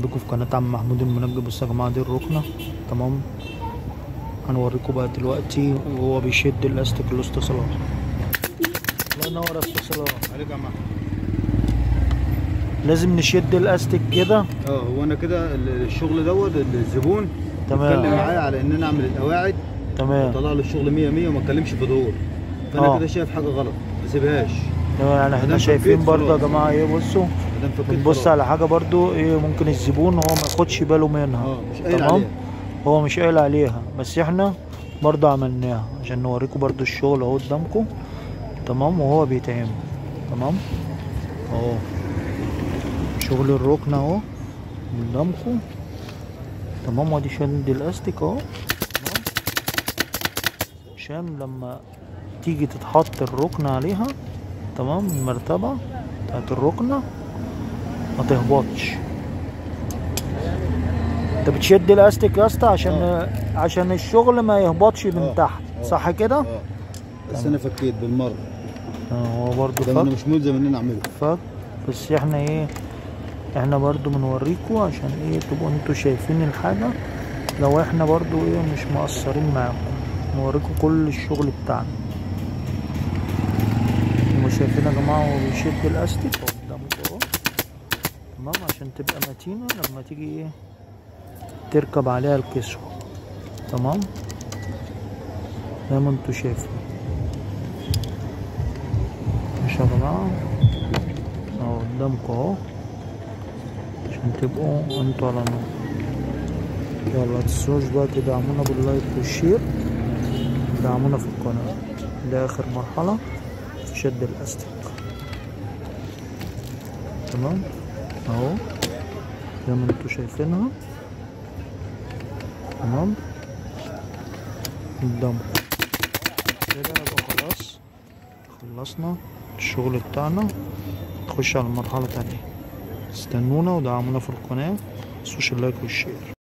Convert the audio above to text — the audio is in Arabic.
بكم في قناة عم محمود المنجم. بصوا يا جماعة دي الركنة، تمام. هنوريكم بقى دلوقتي وهو بيشد الاستيك الاسطى صلاح. الله ينور يا اسطى صلاح عليك يا محمد. لازم نشد الاستيك كده. هو انا كده الشغل دوت الزبون تمام اتكلم معايا على ان انا اعمل القواعد، تمام، وطلع له الشغل 100 100 وما اتكلمش في دور. فانا كده شايف حاجه غلط ما اسيبهاش. تمام. يعني احنا شايفين برضه يا جماعه ايه، بصوا بنبص على حاجه برضه ايه ممكن الزبون هو ما ياخدش باله منها. مش قايل تمام عليها. هو مش قايل عليها، بس احنا برضه عملناها عشان نوريكم برضه الشغل اهو قدامكم، تمام. وهو بيتعمل تمام اهو، شغل الركن اهو قدامكم، تمام. وادي شد الاستيك اهو، تمام، عشان لما تيجي تتحط الركنة عليها، تمام، المرتبة بتاعت الركنة ما تهبطش. انت بتشد الاستيك يا اسطى عشان الشغل ما يهبطش من تحت، صح كده؟ بس انا فكيت بالمره. هو برضه فك، انا مش ملزم ان انا اعمله فك، بس احنا ايه، احنا برضه بنوريكم عشان ايه تبقوا انتوا شايفين الحاجة. لو احنا برضه ايه مش مقصرين معاكم، نوريكم كل الشغل بتاعنا. انتوا شايفين يا جماعة هو بيشد الاستيك قدامكم اهو، تمام، عشان تبقى متينة لما تيجي ايه تركب عليها الكسوة، تمام، زي ما انتوا شايفين. ماشي يا جماعة اهو قدامكم اهو، عشان تبقوا انتوا على نور. يلا متنسوش بقى تدعمونا باللايك والشير، تدعمونا في القناة. ده اخر مرحلة في شد الاستيك، تمام اهو زي ما انتوا شايفينها، تمام قدامكم كده. يبقى خلاص خلصنا الشغل بتاعنا، نخش على المرحلة التانية. استنونا ودعمونا في القناة، متنسوش اللايك والشير.